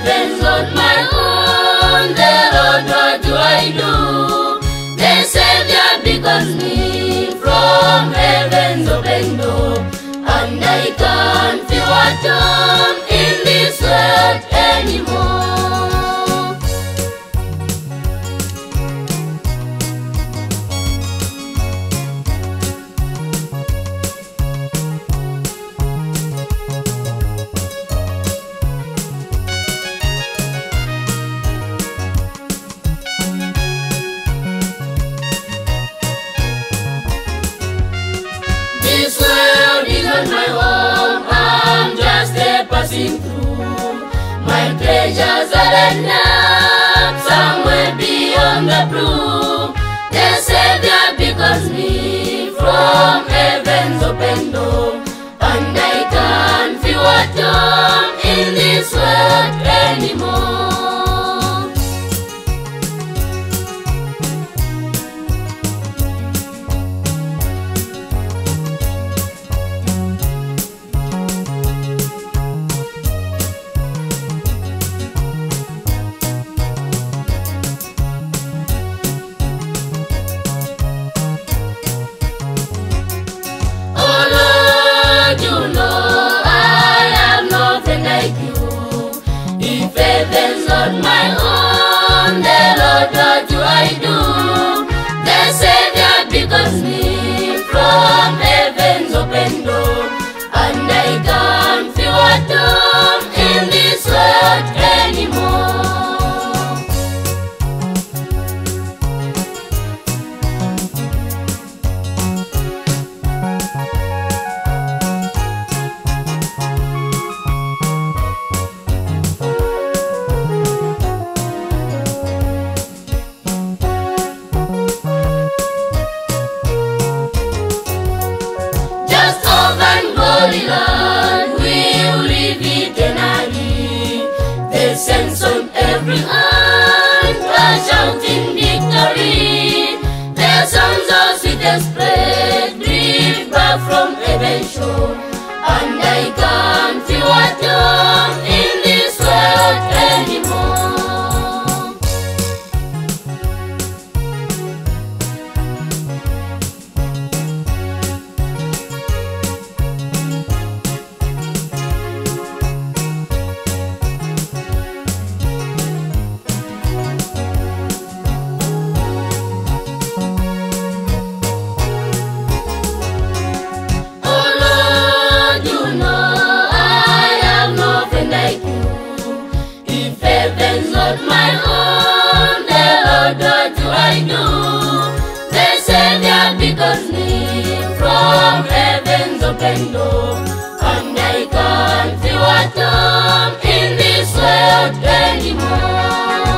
heaven's not my own, the Lord, what do I do? The Savior beckons me from heaven's open door, and I can't feel at home in this world anymore. This world is not my home, I'm just a passing through. My treasures are laid up somewhere beyond the blue. The Savior beckons me from heaven's open door, and I can't feel at home in this world anymore. You know I have no friend like you. If heaven's not my own, the Lord, what do I do? The Savior beckons me from heaven's open door, and I can't feel at home in this world anymore. Land will live eternally. The saints on every hand are shouting victory. The songs of sweetest praise drift back from heaven's shore, and I can't feel at home in this world anymore. Heaven's not my own, the Lord, what do I do? The Savior beckons me from heaven's open door, and I can't feel at home in this world anymore.